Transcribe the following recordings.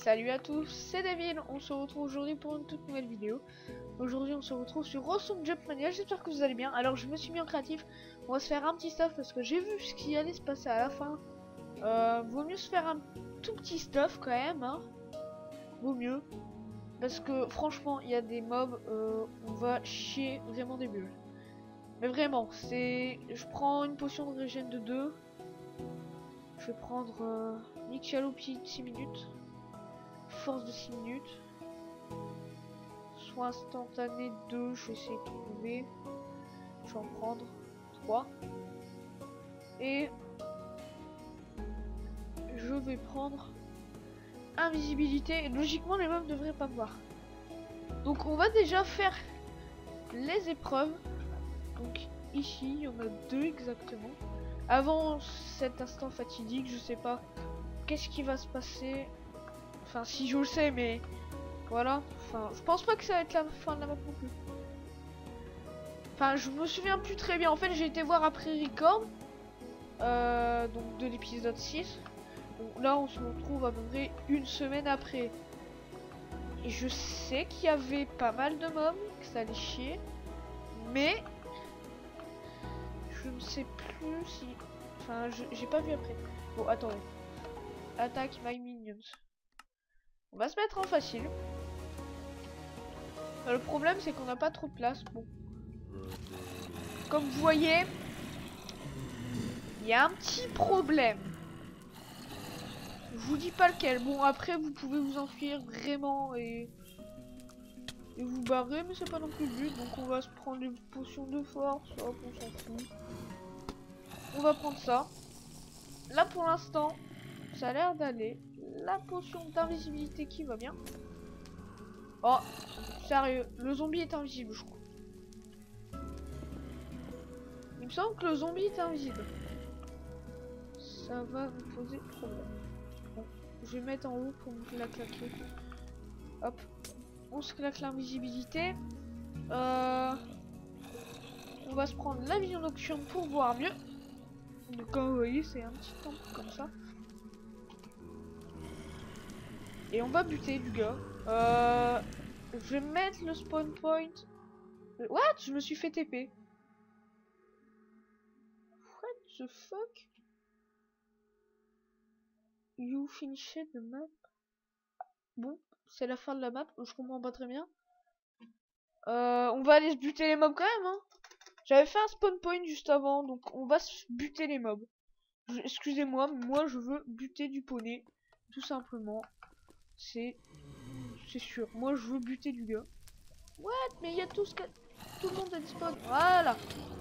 Salut à tous, c'est David, on se retrouve aujourd'hui pour une toute nouvelle vidéo. Aujourd'hui on se retrouve sur Awesome Jumpmania, j'espère que vous allez bien. Alors je me suis mis en créatif, on va se faire un petit stuff parce que j'ai vu ce qui allait se passer à la fin. Vaut mieux se faire un tout petit stuff quand même, hein. Vaut mieux. Parce que franchement il y a des mobs, on va chier vraiment des bulles. Mais vraiment, c'est... Je prends une potion de régène de 2. Je vais prendre Nyxalopi de 6 minutes. Force de 6 minutes. Soin instantané 2, je vais essayer de trouver. Je vais en prendre 3. Et je vais prendre invisibilité. Et logiquement les mobs devraient pas me voir. Donc on va déjà faire les épreuves. Donc ici il y en a 2 exactement. Avant cet instant fatidique, je sais pas qu'est-ce qui va se passer. Enfin si je le sais, mais voilà. Enfin je pense pas que ça va être la fin de la map non plus. Enfin je me souviens plus très bien. En fait j'ai été voir après record, donc de l'épisode 6. Donc là on se retrouve à peu près une semaine après. Et je sais qu'il y avait pas mal de mobs, que ça allait chier. Mais je ne sais plus si... Enfin j'ai pas vu après. Bon attendez. Attaque my minions. On va se mettre en facile. Le problème c'est qu'on n'a pas trop de place. Bon. Comme vous voyez, il y a un petit problème. Je vous dis pas lequel. Bon après vous pouvez vous enfuir vraiment et vous barrer, mais c'est pas non plus le but. Donc on va se prendre les potions de force. Hop, on s'en fout. On va prendre ça. Là pour l'instant, ça a l'air d'aller. La potion d'invisibilité qui va bien. Oh, sérieux, le zombie est invisible, je crois. Il me semble que le zombie est invisible. Ça va vous poser problème. Bon, je vais mettre en haut pour me la claquer. Hop, on se claque l'invisibilité. On va se prendre la vision nocturne pour voir mieux. Donc comme vous voyez, c'est un petit temple comme ça. Et on va buter du gars. Je vais mettre le spawn point. What? Je me suis fait TP. What the fuck? You finished the map. Bon, c'est la fin de la map. Je comprends pas très bien. On va aller se buter les mobs quand même, hein. J'avais fait un spawn point juste avant, donc on va se buter les mobs. Excusez-moi, mais moi je veux buter du poney. Tout simplement. C'est sûr. Moi je veux buter du gars. What? Mais il y a tout le monde a disparu. Voilà.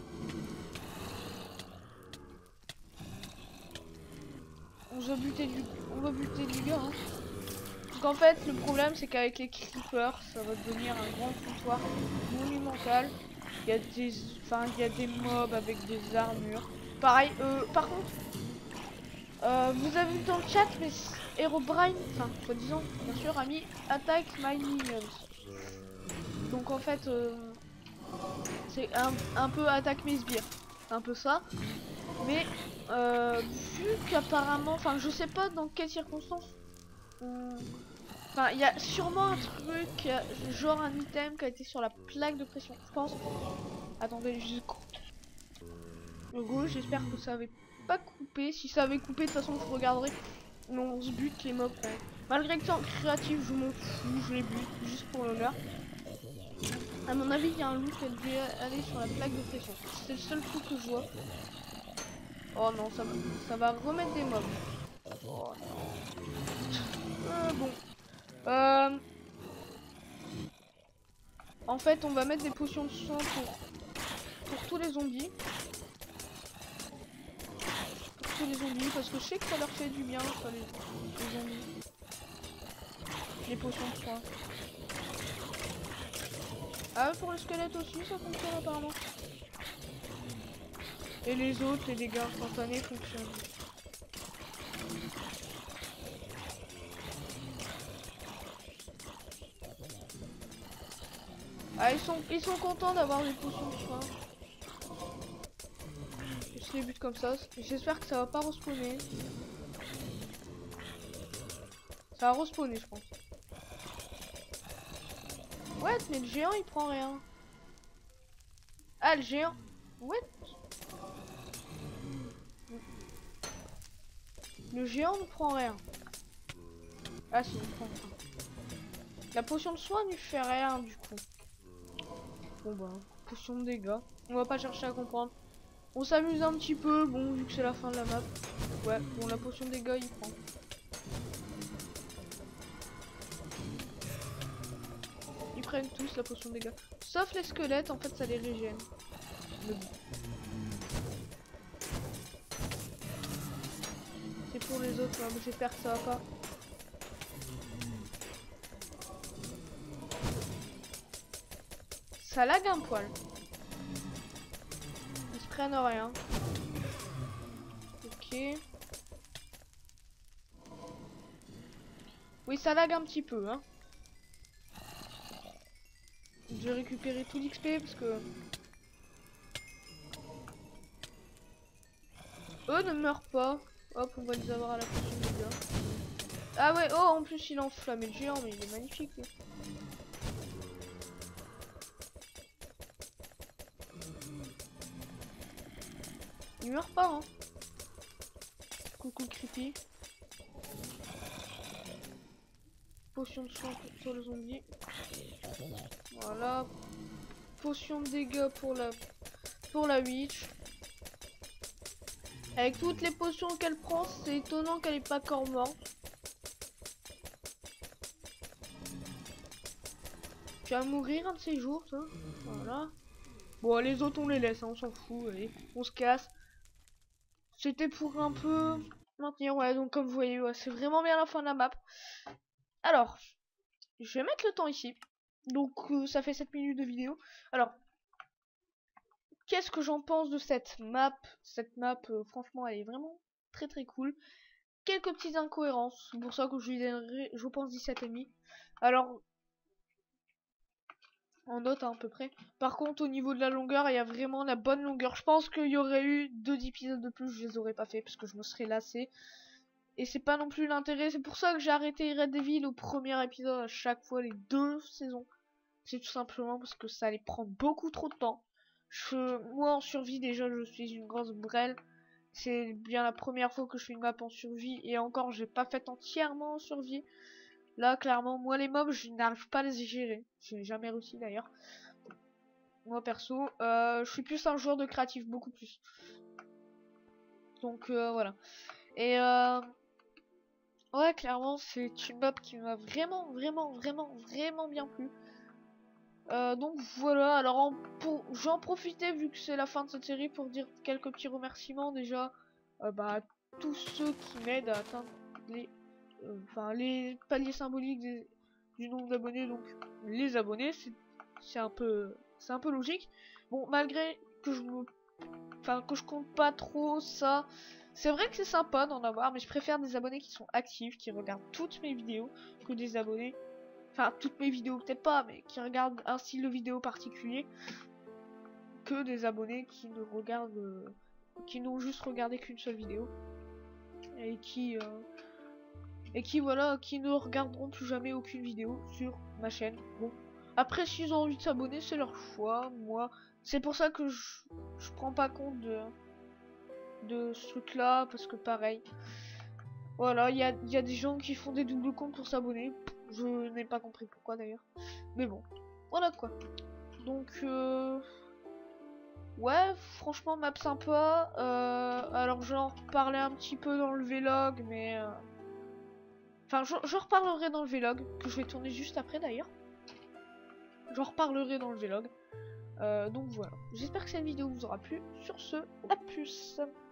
On va buter du gars, hein. Parce qu'en fait le problème c'est qu'avec les creepers ça va devenir un grand foutoir monumental. Il y a des mobs avec des armures. Pareil, par contre, vous avez vu dans le chat, mais Herobrine, enfin, soi-disant, bien sûr, a mis attaque my minions. Donc en fait, c'est un peu attaque mes sbires. C'est un peu ça. Mais, vu qu'apparemment, enfin, je sais pas dans quelles circonstances. Enfin, il y a sûrement un truc, genre un item qui a été sur la plaque de pression, je pense. Attendez, le gauche, j'espère que ça avait pas coupé. Si ça avait coupé, de toute façon, je regarderai. Non, on se bute les mobs quand même. Malgré que c'est en créatif, je m'en fous, je les bute juste pour l'honneur. À mon avis, il y a un loup qui a dû aller sur la plaque de pression. C'est le seul truc que je vois. Oh non, ça va remettre des mobs. Oh non. Bon. En fait, on va mettre des potions de soin pour tous les zombies. Tous les zombies, parce que je sais que ça leur fait du bien, ça, les zombies. Les potions de soin. Ah, pour le squelette aussi, ça fonctionne apparemment. Et les autres, les dégâts instantanés fonctionnent. Ah, ils sont contents d'avoir des potions de soin. Je les bute comme ça. J'espère que ça va pas respawner. Ça va respawner, je pense. Ouais, mais le géant, il prend rien. Ah, le géant. Ouais. Le géant ne prend rien. Ah, si, il prend rien. La potion de soin ne fait rien, du coup. Bon, bah, potion de dégâts. On va pas chercher à comprendre. On s'amuse un petit peu, bon, vu que c'est la fin de la map. Ouais, bon, la potion de dégâts, il prend. Ils prennent tous la potion de dégâts. Sauf les squelettes, en fait, ça les régène. Mais bon. C'est pour les autres, hein, mais j'espère que ça va pas. Ça lag un poil. Ils se prennent rien. Ok. Oui, ça lag un petit peu, hein. Je vais récupérer tout l'XP parce que... Eux ne meurent pas. Hop, on va les avoir à la potion de dégâts. Ah ouais, oh, en plus il a enflammé le géant, mais il est magnifique. Lui. Il meurt pas, hein. Coucou creepy. Potion de soin sur le zombie. Voilà. Potion de dégâts pour la witch. Avec toutes les potions qu'elle prend, c'est étonnant qu'elle ait pas corps morte. Tu vas mourir un de ces jours, toi. Voilà. Bon, les autres, on les laisse, hein, on s'en fout. Allez, on se casse. C'était pour un peu maintenir, ouais. Donc, comme vous voyez, ouais, c'est vraiment bien la fin de la map. Alors, je vais mettre le temps ici. Donc, ça fait 7 minutes de vidéo. Alors, qu'est-ce que j'en pense de cette map? Cette map, franchement, elle est vraiment très très cool. Quelques petites incohérences, c'est pour ça que je lui donnerai, je pense, 17,5. Alors, en note hein, à peu près. Par contre, au niveau de la longueur, il y a vraiment la bonne longueur. Je pense qu'il y aurait eu 2 épisodes de plus, je les aurais pas fait parce que je me serais lassé. Et c'est pas non plus l'intérêt. C'est pour ça que j'ai arrêté Red Devil au premier épisode à chaque fois, les 2 saisons. C'est tout simplement parce que ça allait prendre beaucoup trop de temps. Moi, en survie, déjà, je suis une grosse brêle. C'est bien la première fois que je fais une map en survie. Et encore, j'ai pas fait entièrement en survie. Là, clairement, moi, les mobs, je n'arrive pas à les gérer. Je n'ai jamais réussi, d'ailleurs. Moi, perso, je suis plus un joueur de créatif, beaucoup plus. Donc, voilà. Et, ouais, clairement, c'est une map qui m'a vraiment, vraiment, vraiment, vraiment bien plu. Donc voilà, alors j'en profitais vu que c'est la fin de cette série pour dire quelques petits remerciements déjà à tous ceux qui m'aident à atteindre les paliers symboliques du nombre d'abonnés, donc les abonnés, c'est un peu logique. Bon, malgré que que je compte pas trop ça, c'est vrai que c'est sympa d'en avoir, mais je préfère des abonnés qui sont actifs, qui regardent toutes mes vidéos, que des abonnés. Enfin, toutes mes vidéos, peut-être pas, mais qui regardent un style de vidéo particulier. Que des abonnés qui ne regardent. Qui n'ont juste regardé qu'une seule vidéo. Et qui, voilà, qui ne regarderont plus jamais aucune vidéo sur ma chaîne. Bon. Après, s'ils ont envie de s'abonner, c'est leur choix. Moi, c'est pour ça que je prends pas compte de ce truc-là. Parce que pareil. Voilà, il y a des gens qui font des doubles comptes pour s'abonner. Je n'ai pas compris pourquoi d'ailleurs. Mais bon, voilà quoi. Donc, ouais, franchement, map sympa. Alors, j'en reparlais un petit peu dans le vlog, mais... Enfin, j'en reparlerai dans le vlog, que je vais tourner juste après d'ailleurs. J'en reparlerai dans le vlog. Donc voilà. J'espère que cette vidéo vous aura plu. Sur ce, à plus.